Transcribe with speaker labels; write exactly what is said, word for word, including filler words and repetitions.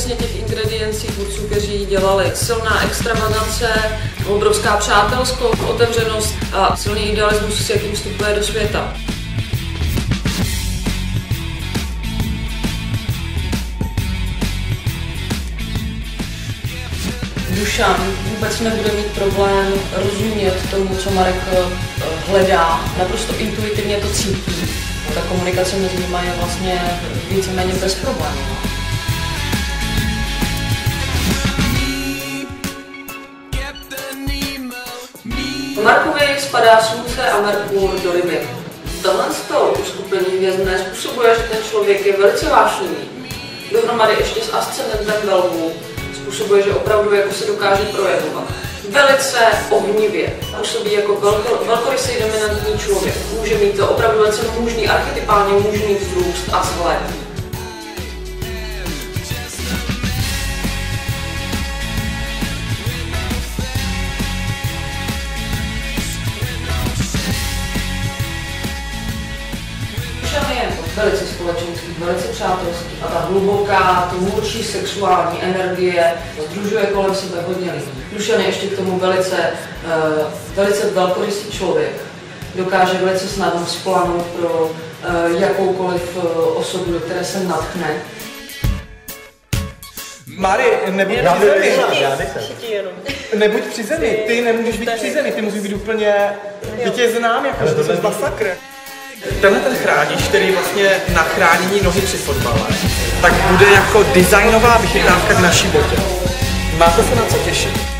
Speaker 1: přesně těch ingrediencí tvůrců, kteří ji dělali. Silná extravagance, obrovská přátelskost, otevřenost a silný idealismus, s jakým vstupuje do světa. Dušan vůbec nebude mít problém rozumět tomu, co Marek hledá. Naprosto intuitivně to cítí. Ta komunikace mezi nimi je vlastně víceméně bez problémů. Markovi spadá Slunce a Merkur do Ryby. Tohle uskupení hvězdné způsobuje, že ten člověk je velice vášnivý. Dohromady ještě s ascendentem ve Lvu způsobuje, že opravdu jako se dokáže projevovat. Velice ohnivě působí jako velko, velkorysý dominantní člověk. Může mít to opravdu velice mužný, archetypálně mužný vzrůst a vzhled. Dušan je velice společenský, velice přátelský a ta hluboká, tvůrčí sexuální energie sdružuje kolem sebe hodně lidí. Dušan je ještě k tomu velice, uh, velice velkorysý člověk. Dokáže velice snadno vzplanout pro uh, jakoukoliv uh, osobu, do které se natchne.
Speaker 2: Mari, nebuď při zemi. Nebuď při zemi, ty nemůžeš být při zemi, ty musíš být úplně, ty tě znám, jako že to je masakr. Tenhle ten chránič, který vlastně na chránění nohy při fotbale, tak bude jako designová vychytávka k naší botě. Máte se na co těšit.